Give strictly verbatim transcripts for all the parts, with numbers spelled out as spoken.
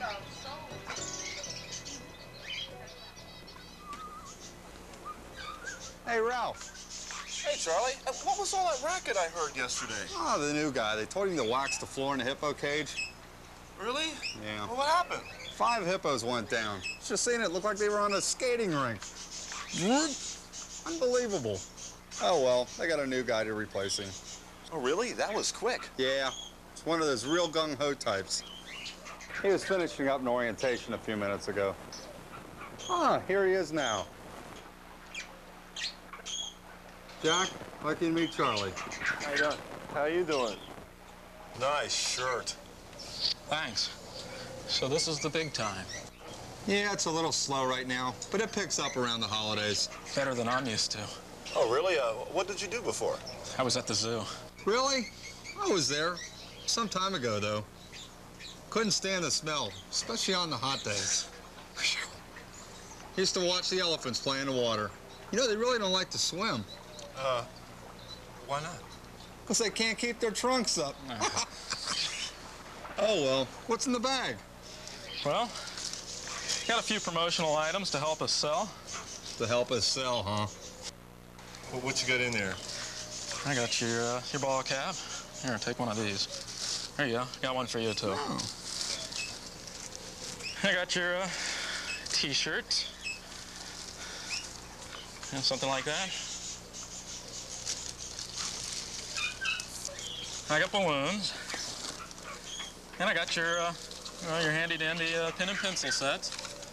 Hey, Ralph. Hey, Charlie. Uh, what was all that racket I heard yesterday? Oh, the new guy. They told him to wax the floor in the hippo cage. Really? Yeah. Well, what happened? Five hippos went down. Just seeing it looked like they were on a skating rink. Unbelievable. Oh, well, they got a new guy to replace him. Oh, really? That was quick. Yeah. It's one of those real gung-ho types. He was finishing up an orientation a few minutes ago. Ah, here he is now. Jack, lucky to meet Charlie. How you doing? How you doing? Nice shirt. Thanks. So this is the big time. Yeah, it's a little slow right now, but it picks up around the holidays. Better than I'm used to. Oh, really? Uh, what did you do before? I was at the zoo. Really? I was there. Some time ago, though. Couldn't stand the smell, especially on the hot days. Used to watch the elephants play in the water. You know, they really don't like to swim. Uh, why not? Because they can't keep their trunks up. Oh, well, what's in the bag? Well, got a few promotional items to help us sell. To help us sell, huh? Well, what you got in there? I got your, uh, your ball cap. Here, take one of these. There you go. Got one for you, too. Oh. I got your uh, T-shirt. Yeah, something like that. I got balloons. And I got your, uh, you know, your handy-dandy uh, pen and pencil sets.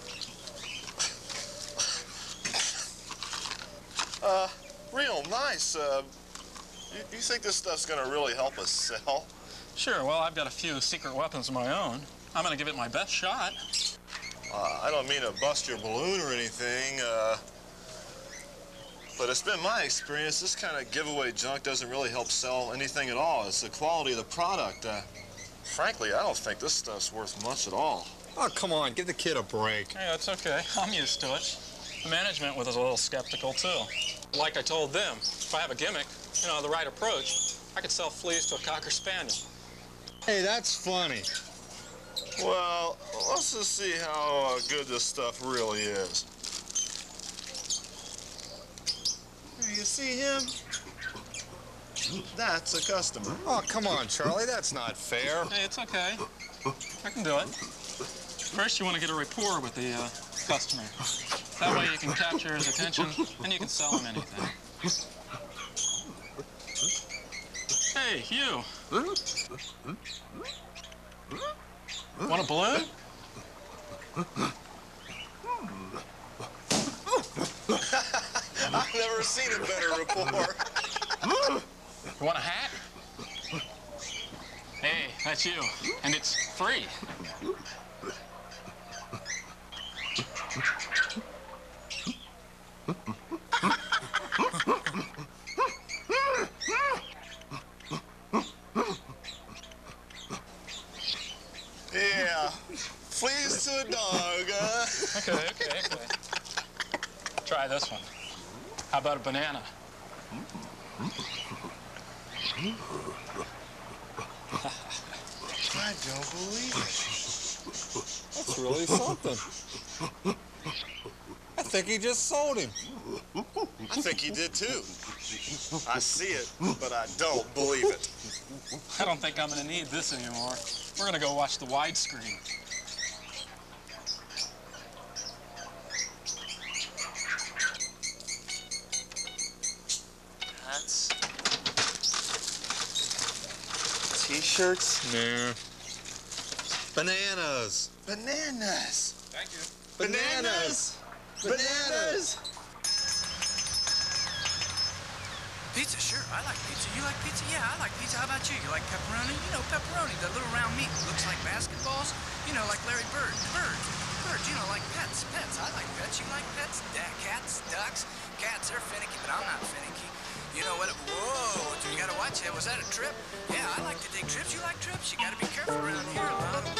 Uh, real nice. Uh, you, you think this stuff's gonna really help us sell? Sure, well, I've got a few secret weapons of my own. I'm gonna give it my best shot. Uh, I don't mean to bust your balloon or anything, uh, but it's been my experience, this kind of giveaway junk doesn't really help sell anything at all. It's the quality of the product. Uh, frankly, I don't think this stuff's worth much at all. Oh, come on, give the kid a break. Yeah, it's okay. I'm used to it. The management was a little skeptical, too. Like I told them, if I have a gimmick, you know, the right approach, I could sell fleas to a Cocker Spaniel. Hey, that's funny. Well, let's just see how uh, good this stuff really is. Hey, you see him? That's a customer. Oh, come on, Charlie, that's not fair. Hey, it's okay. I can do it. First, you want to get a rapport with the uh, customer. That way you can capture his attention, and you can sell him anything. Hey, you. Want a balloon? I've never seen a better rapport. You want a hat? Hey, that's you. And it's free. Yeah, fleas to a dog, huh? Okay, okay, okay. Try this one. How about a banana? I don't believe it. That's really something. I think he just sold him. I think he did too. I see it, but I don't believe it. I don't think I'm gonna need this anymore. We're gonna go watch the widescreen. Hats. T-shirts. Nah. Bananas. Bananas. Thank you. Bananas. Bananas. Pizza, sure. I like pizza. You like pizza? Yeah, I like pizza. How about you? You like pepperoni? You know, pepperoni, that little round meat that looks like basketballs. You know, like Larry Bird. Birds. Birds, you know, like pets. Pets. I like pets. You like pets? Da cats, ducks. Cats, they're finicky, but I'm not finicky. You know what? Whoa, you gotta watch that. Was that a trip? Yeah, I like to take trips. You like trips? You gotta be careful around here. A lot of